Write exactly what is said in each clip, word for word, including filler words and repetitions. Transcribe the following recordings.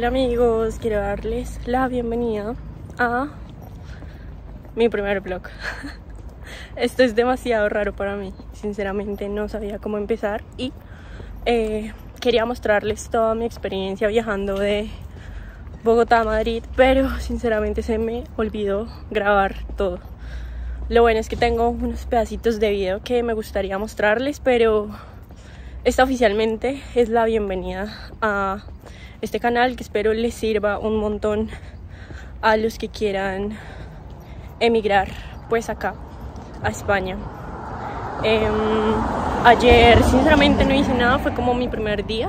Hola amigos, quiero darles la bienvenida a mi primer vlog. Esto es demasiado raro para mí, sinceramente no sabía cómo empezar y eh, quería mostrarles toda mi experiencia viajando de Bogotá a Madrid, pero sinceramente se me olvidó grabar todo. Lo bueno es que tengo unos pedacitos de video que me gustaría mostrarles, pero esta oficialmente es la bienvenida a este canal que espero les sirva un montón a los que quieran emigrar pues acá a España. Eh, ayer sinceramente no hice nada, fue como mi primer día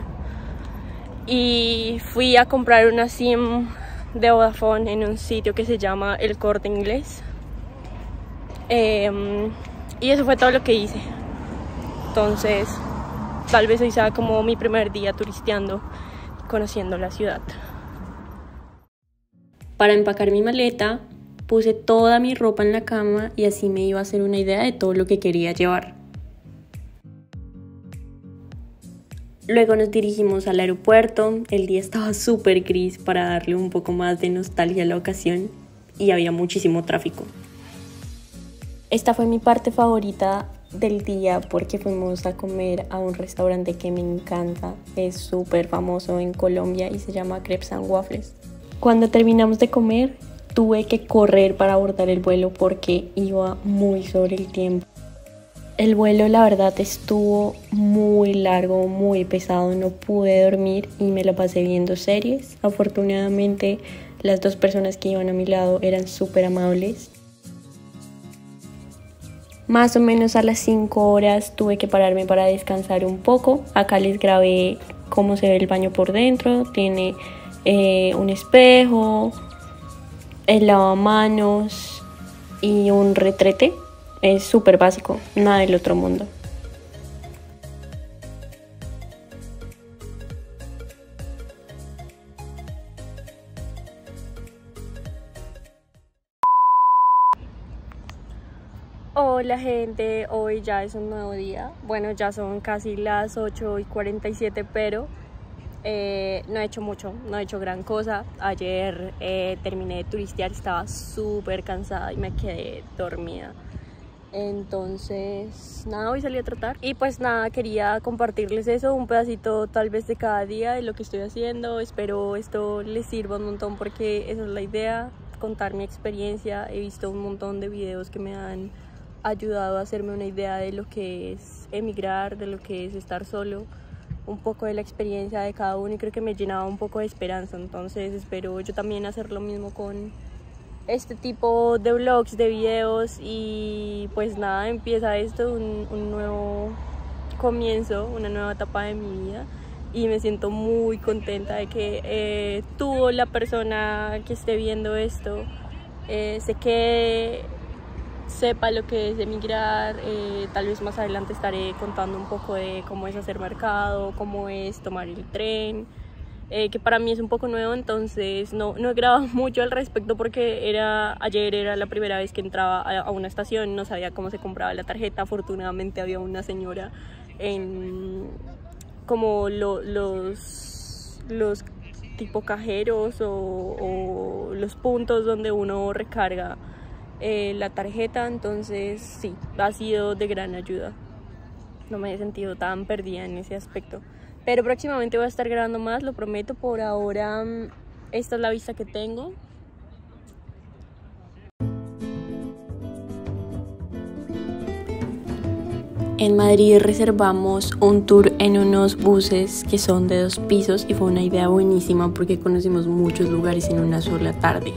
y fui a comprar una SIM de Vodafone en un sitio que se llama El Corte Inglés. Eh, y eso fue todo lo que hice. Entonces tal vez hoy sea como mi primer día turisteando, conociendo la ciudad. Para empacar mi maleta puse toda mi ropa en la cama y así me iba a hacer una idea de todo lo que quería llevar. Luego nos dirigimos al aeropuerto. El día estaba súper gris para darle un poco más de nostalgia a la ocasión y había muchísimo tráfico. Esta fue mi parte favorita del día porque fuimos a comer a un restaurante que me encanta, es súper famoso en Colombia y se llama Crepes and Waffles. Cuando terminamos de comer tuve que correr para abordar el vuelo porque iba muy sobre el tiempo. El vuelo la verdad estuvo muy largo, muy pesado, no pude dormir y me la pasé viendo series. Afortunadamente las dos personas que iban a mi lado eran súper amables. Más o menos a las cinco horas tuve que pararme para descansar un poco. Acá les grabé cómo se ve el baño por dentro. Tiene eh, un espejo, el lavamanos y un retrete. Es súper básico, nada del otro mundo. Hola gente, hoy ya es un nuevo día. Bueno, ya son casi las ocho y cuarenta y siete, pero eh, no he hecho mucho, no he hecho gran cosa. Ayer eh, terminé de turistear, estaba súper cansada y me quedé dormida. Entonces, nada, hoy salí a trotar. Y pues nada, quería compartirles eso, un pedacito tal vez de cada día de lo que estoy haciendo. Espero esto les sirva un montón porque esa es la idea, contar mi experiencia. He visto un montón de videos que me han ayudado a hacerme una idea de lo que es emigrar, de lo que es estar solo, un poco de la experiencia de cada uno y creo que me llenaba un poco de esperanza. Entonces espero yo también hacer lo mismo con este tipo de vlogs, de videos y pues nada, empieza esto, un, un nuevo comienzo, una nueva etapa de mi vida y me siento muy contenta de que eh, tú, la persona que esté viendo esto, eh, se quede, sepa lo que es emigrar. Eh, tal vez más adelante estaré contando un poco de cómo es hacer mercado, cómo es tomar el tren, eh, que para mí es un poco nuevo, entonces no, no he grabado mucho al respecto porque era, ayer era la primera vez que entraba a, a una estación, no sabía cómo se compraba la tarjeta. Afortunadamente había una señora en como lo, los, los tipo cajeros o, o los puntos donde uno recarga Eh, la tarjeta, entonces sí, ha sido de gran ayuda. No me he sentido tan perdida en ese aspecto, pero próximamente voy a estar grabando más, lo prometo. Por ahora esta es la vista que tengo. En Madrid reservamos un tour en unos buses que son de dos pisos y fue una idea buenísima porque conocimos muchos lugares en una sola tarde.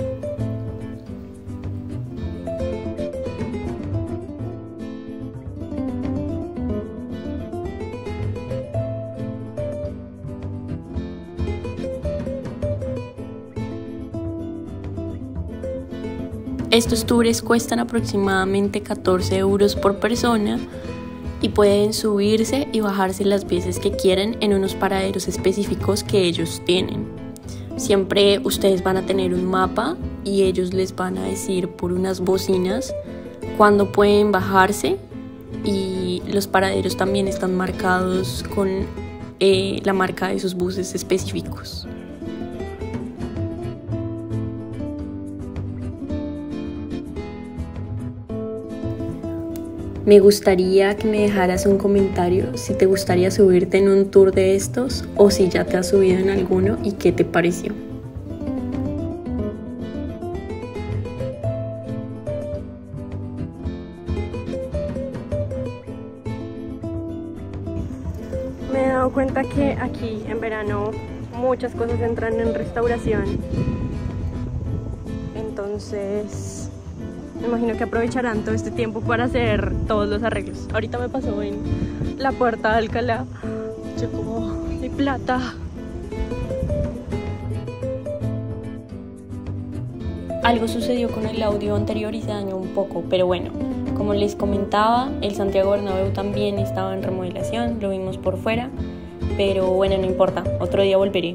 Estos tours cuestan aproximadamente catorce euros por persona y pueden subirse y bajarse las veces que quieran en unos paraderos específicos que ellos tienen. Siempre ustedes van a tener un mapa y ellos les van a decir por unas bocinas cuándo pueden bajarse, y los paraderos también están marcados con eh, la marca de sus buses específicos. Me gustaría que me dejaras un comentario si te gustaría subirte en un tour de estos o si ya te has subido en alguno y qué te pareció. Me he dado cuenta que aquí en verano muchas cosas entran en restauración. Entonces, me imagino que aprovecharán todo este tiempo para hacer todos los arreglos. Ahorita me pasó en la puerta de Alcalá. Yo como, mi plata. Algo sucedió con el audio anterior y se dañó un poco, pero bueno, como les comentaba, el Santiago Bernabéu también estaba en remodelación, lo vimos por fuera, pero bueno, no importa, otro día volveré.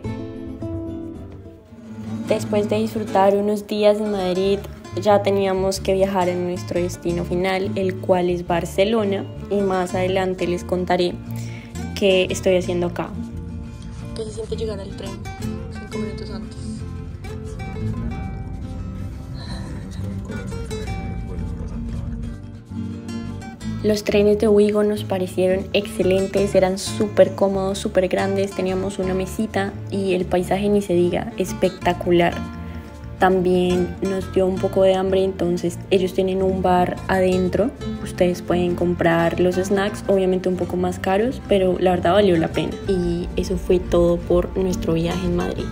Después de disfrutar unos días en Madrid, ya teníamos que viajar a nuestro destino final, el cual es Barcelona, y más adelante les contaré qué estoy haciendo acá. ¿Qué se siente llegar al tren cinco minutos antes? Los trenes de Ouigo nos parecieron excelentes, eran súper cómodos, súper grandes, teníamos una mesita y el paisaje ni se diga, espectacular. También nos dio un poco de hambre, entonces ellos tienen un bar adentro, ustedes pueden comprar los snacks, obviamente un poco más caros, pero la verdad valió la pena. Y eso fue todo por nuestro viaje en Madrid.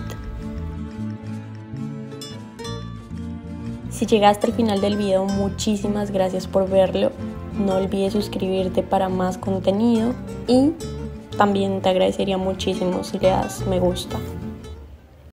Si llegaste al final del video, muchísimas gracias por verlo. No olvides suscribirte para más contenido y también te agradecería muchísimo si le das me gusta.